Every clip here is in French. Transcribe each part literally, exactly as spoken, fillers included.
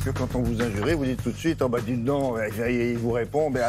que quand on vous injure, vous dites tout de suite, oh bah dites non, il vous répond, ben,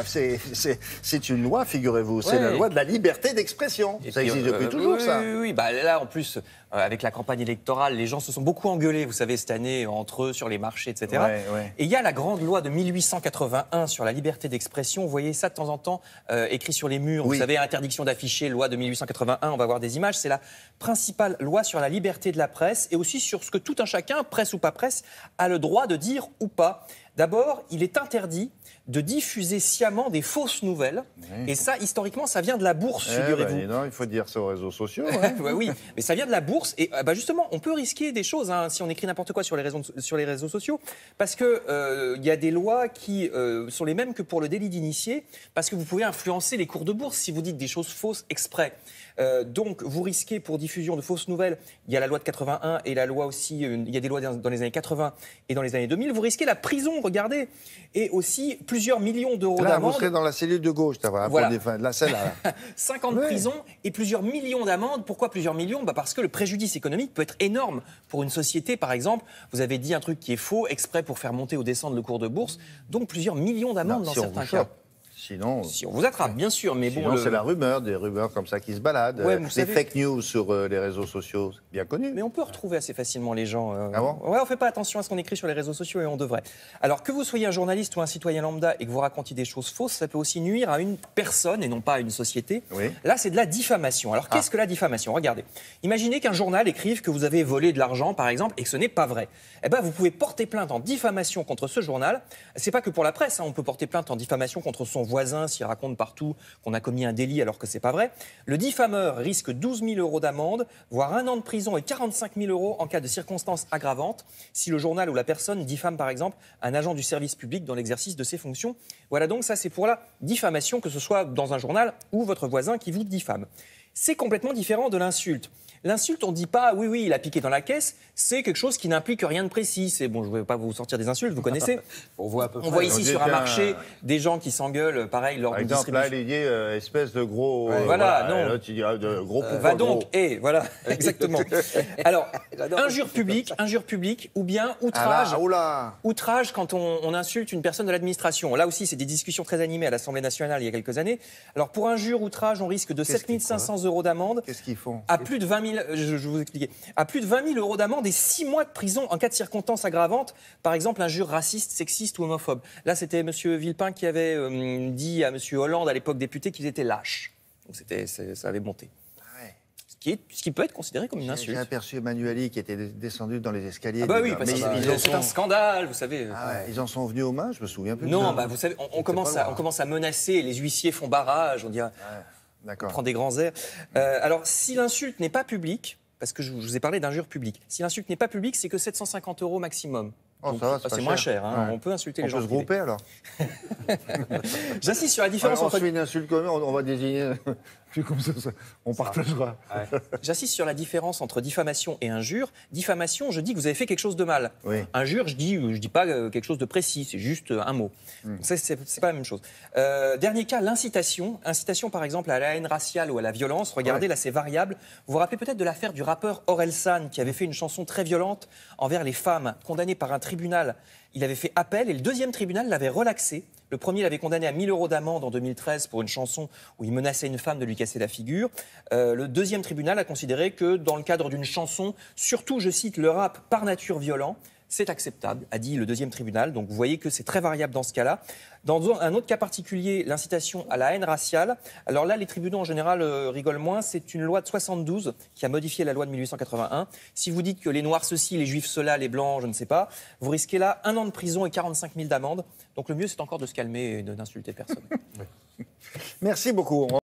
c'est une loi, figurez-vous, c'est ouais. la loi de la liberté d'expression. Ça puis, existe euh, depuis euh, toujours, oui, ça. Oui, oui, bah, là, en plus, euh, avec la campagne électorale, les gens se sont beaucoup engueulés, vous savez, cette année, entre eux, sur les marchés, et cetera. Ouais, ouais. Et il y a la grande loi de mille huit cent quatre-vingt-un sur la liberté d'expression. Vous voyez ça de temps en temps, euh, écrit sur les murs. Oui. Vous savez, interdiction d'afficher, loi de mille huit cent quatre-vingt-un, on va voir des images. C'est la principale loi sur la liberté de la presse et aussi sur ce que tout un chacun, presse ou pas presse, a le droit de dire ou pas. D'abord, il est interdit de diffuser sciemment des fausses nouvelles. Oui. Et ça, historiquement, ça vient de la bourse, eh figurez-vous. Ben, non, il faut dire ça aux réseaux sociaux. Hein. ouais, oui, mais ça vient de la bourse. Et bah, justement, on peut risquer des choses hein, si on écrit n'importe quoi sur les, réseaux, sur les réseaux sociaux. Parce qu'il euh, y a des lois qui euh, sont les mêmes que pour le délit d'initié. Parce que vous pouvez influencer les cours de bourse si vous dites des choses fausses exprès. Euh, donc, vous risquez pour diffusion de fausses nouvelles, il y a la loi de quatre-vingt-un et la loi aussi, euh, il y a des lois dans, dans les années quatre-vingts et dans les années deux mille, vous risquez la prison, regardez, et aussi plusieurs millions d'euros d'amende. Là, vous serez dans la cellule de gauche, voilà. Pour des fins, de la celle là. cinq ans de ouais. prison et plusieurs millions d'amendes. Pourquoi plusieurs millions ? Bah parce que le préjudice économique peut être énorme pour une société, par exemple. Vous avez dit un truc qui est faux, exprès pour faire monter ou descendre le cours de bourse, donc plusieurs millions d'amendes dans si certains cas. Sinon, si on vous attrape, bien sûr, mais sinon, bon... c'est le... la rumeur, des rumeurs comme ça qui se baladent, ouais, euh, des savez... fake news sur euh, les réseaux sociaux, bien connu. Mais on peut retrouver assez facilement les gens. Euh... Ah bon ? Ouais, on ne fait pas attention à ce qu'on écrit sur les réseaux sociaux et on devrait. Alors, que vous soyez un journaliste ou un citoyen lambda et que vous racontiez des choses fausses, ça peut aussi nuire à une personne et non pas à une société. Oui. Là, c'est de la diffamation. Alors, qu'est-ce ah. que la diffamation ? Regardez. Imaginez qu'un journal écrive que vous avez volé de l'argent, par exemple, et que ce n'est pas vrai. Eh bien, vous pouvez porter plainte en diffamation contre ce journal. C'est pas que pour la presse, hein. On peut porter plainte en diffamation contre son voisin s'il raconte partout qu'on a commis un délit alors que c'est pas vrai. Le diffameur risque douze mille euros d'amende, voire un an de prison et quarante-cinq mille euros en cas de circonstances aggravantes, si le journal ou la personne diffame par exemple un agent du service public dans l'exercice de ses fonctions. Voilà donc ça c'est pour la diffamation, que ce soit dans un journal ou votre voisin qui vous diffame. C'est complètement différent de l'insulte. L'insulte, on ne dit pas « oui, oui, il a piqué dans la caisse », c'est quelque chose qui n'implique rien de précis. C'est bon, je ne vais pas vous sortir des insultes, vous connaissez. On voit à peu près. On voit ici on sur un marché un... des gens qui s'engueulent, pareil, lors d'une distribution. Par exemple, là, il dit euh, espèce de gros... Ouais, voilà, voilà, non. Là, tu diras de gros euh, Va donc, gros. et voilà, exactement. Alors, injure publique, injure publique, ou bien outrage. Ah là, oula. Outrage quand on, on insulte une personne de l'administration. Là aussi, c'est des discussions très animées à l'Assemblée nationale il y a quelques années. Alors, pour injure, outrage, on risque de sept mille cinq cents euros d'amende. Qu'est-ce qu'ils font ? À plus de vingt mille, je, je vous explique. À plus de vingt mille euros d'amende et six mois de prison en cas de circonstances aggravantes, par exemple injures racistes, sexistes ou homophobes. Là, c'était M. Villepin qui avait euh, dit à M. Hollande, à l'époque député, qu'ils étaient lâches. Donc c'était, ça avait monté. Ouais. Ce, qui est, ce qui peut être considéré comme une insulte. J'ai aperçu Emmanueli qui était descendu dans les escaliers. Ah bah oui, mais parce ils, ils, ils c'est sont... un scandale, vous savez. Ah ouais, ils en sont venus aux mains, je me souviens plus. Non, bah vous savez, on, on, commence à, on commence à menacer, les huissiers font barrage, on dit, ouais, on prend des grands airs. Euh, alors, si l'insulte n'est pas publique, parce que je vous ai parlé d'injure publique. Si l'insulte n'est pas publique, c'est que sept cent cinquante euros maximum. Oh, donc, ça va, c'est, c'est pas moins cher. cher. Hein. Ouais. On peut insulter on les gens. On peut se grouper alors. J'insiste sur la différence alors, entre. On se fait une insulte quand même, on va désigner. Puis comme ça, ça on ça. partagera. Ouais. J'insiste sur la différence entre diffamation et injure. Diffamation, je dis que vous avez fait quelque chose de mal. Oui. Injure, je dis, je dis pas quelque chose de précis, c'est juste un mot. Mm. C'est, c'est, c'est pas la même chose. Euh, dernier cas, l'incitation. Incitation, par exemple, à la haine raciale ou à la violence. Regardez, ouais. Là, c'est variable. Vous vous rappelez peut-être de l'affaire du rappeur Orelsan, qui avait fait une chanson très violente envers les femmes, condamné par un tribunal. Il avait fait appel et le deuxième tribunal l'avait relaxé. Le premier l'avait condamné à mille euros d'amende en deux mille treize pour une chanson où il menaçait une femme de lui casser la figure. Euh, le deuxième tribunal a considéré que dans le cadre d'une chanson, surtout, je cite, le rap par nature violent, c'est acceptable, a dit le deuxième tribunal. Donc vous voyez que c'est très variable dans ce cas-là. Dans un autre cas particulier, l'incitation à la haine raciale. Alors là, les tribunaux en général euh, rigolent moins. C'est une loi de soixante-douze qui a modifié la loi de mille huit cent quatre-vingt-un. Si vous dites que les noirs ceci, les juifs cela, les blancs, je ne sais pas, vous risquez là un an de prison et quarante-cinq mille d'amende. Donc le mieux, c'est encore de se calmer et de n'insulter personne. Merci beaucoup.